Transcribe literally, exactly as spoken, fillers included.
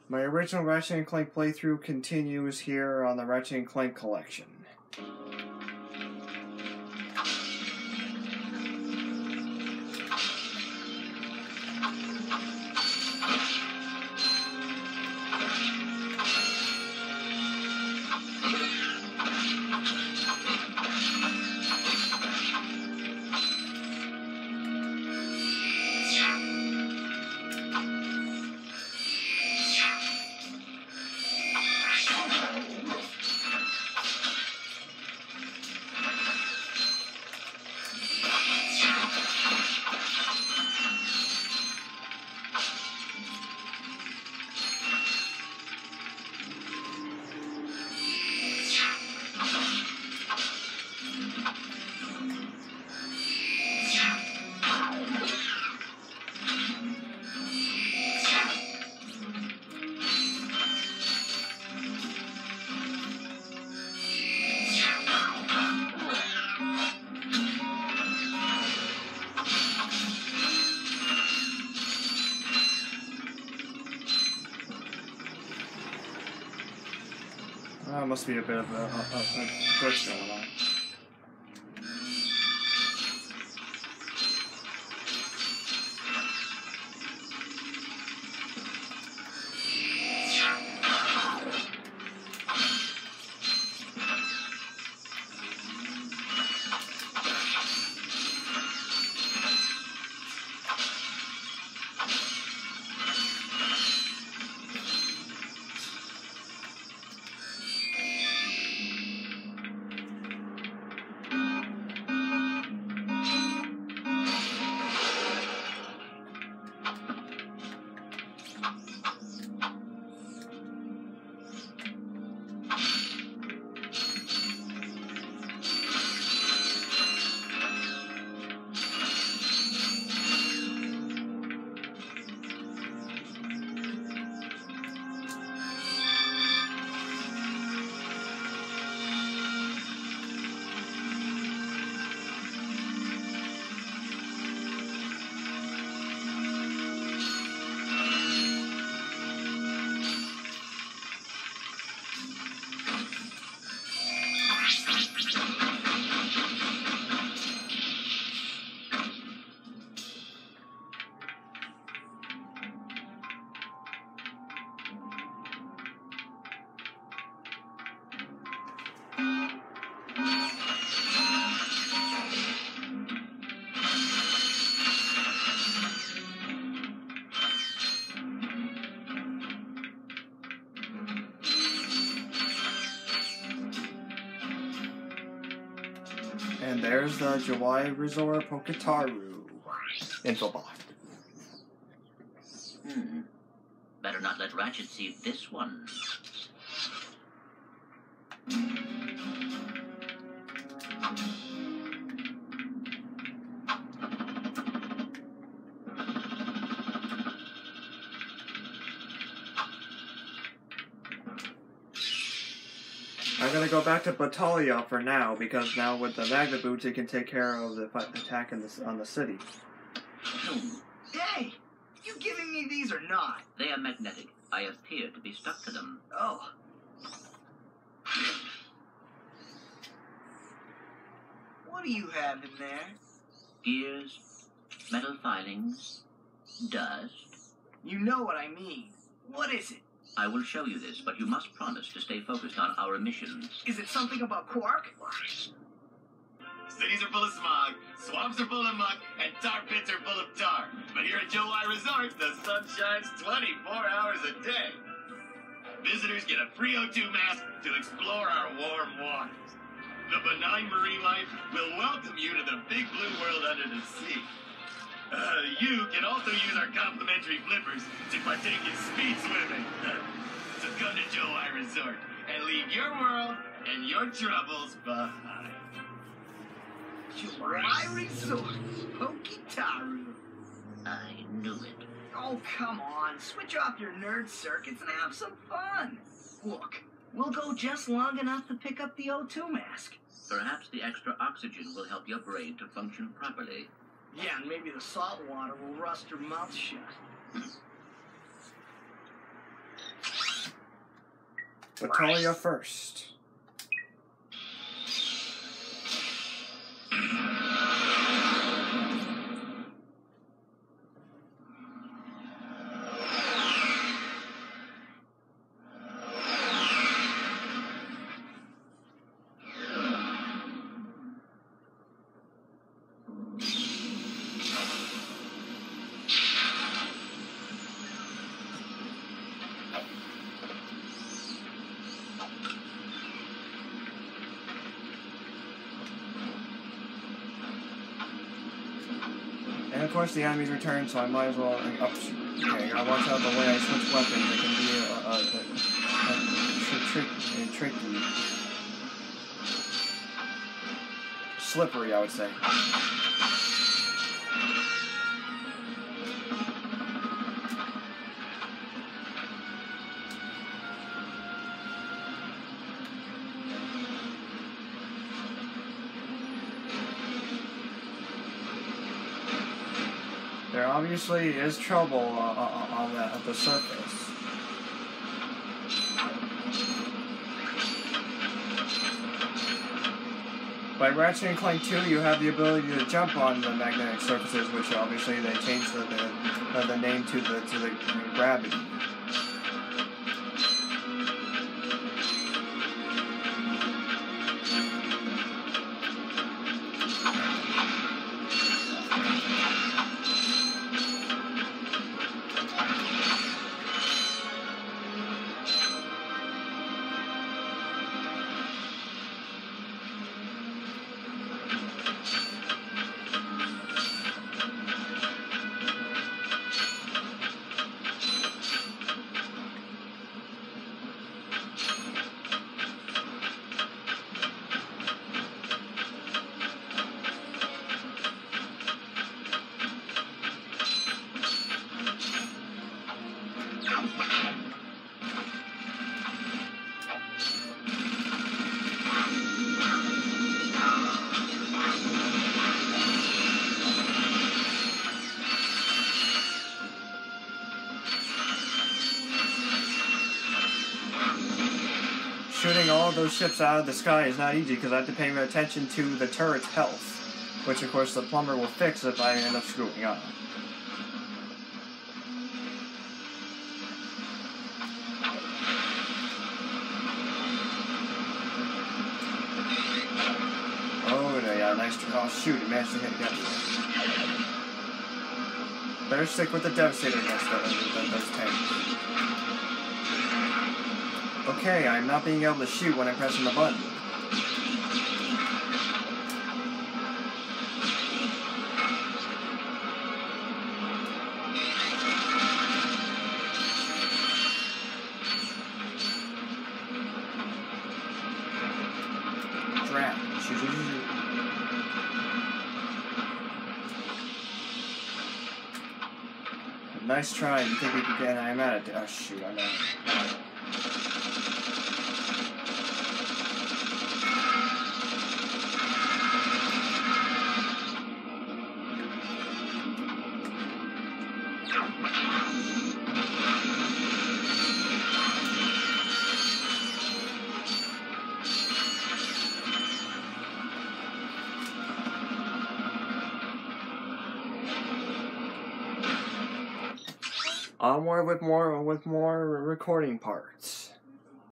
My original Ratchet and Clank playthrough continues here on the Ratchet and Clank collection. Uh, must be a bit of a, a, a glitch going on. And there's the Jawai Resort Pokataru Infobot. Hmm. Better not let Ratchet see this one. I'm gonna go back to Battaglia for now, because now with the Magna Boots, it can take care of the attack in the, on the city. Hey! You giving me these or not? They are magnetic. I appear to be stuck to them. Oh. What do you have in there? Gears, metal filings, dust. You know what I mean. What is it? I will show you this, but you must promise to stay focused on our missions. Is it something about Quark? Cities are full of smog, swamps are full of muck, and tar pits are full of tar. But here at Jawai Resort, the sun shines twenty-four hours a day. Visitors get a free O two mask to explore our warm waters. The benign marine life will welcome you to the big blue world under the sea. Uh, you can also use our complimentary flippers to partake in speed swimming. So come to Jawai Resort and leave your world and your troubles behind. Jawai Resort, Pokataru. I knew it. Oh, come on. Switch off your nerd circuits and have some fun. Look, we'll go just long enough to pick up the O two mask. Perhaps the extra oxygen will help your brain to function properly. Yeah, and maybe the salt water will rust your mouth shut. Battaglia first. And of course the enemies return, so I might as well... Oh, okay, I gotta watch out the way I switch weapons. It can be a, a, a, a, trick, a tricky... slippery, I would say. There obviously is trouble uh, on the, at the surface. By Ratchet and Clank two, you have the ability to jump on the magnetic surfaces, which obviously they changed the the, the name to the to the gravity. Shooting all of those ships out of the sky is not easy because I have to pay attention to the turret's health, which of course the plumber will fix if I end up screwing up. Oh, yeah, nice. Oh, shoot, it managed to hit again. Better stick with the Devastator against those tanks. Okay, I'm not being able to shoot when I'm pressing the button. Drat. Nice try. You think we could get... I'm at it. Oh, shoot, I'm at it. Onward with more with more recording parts.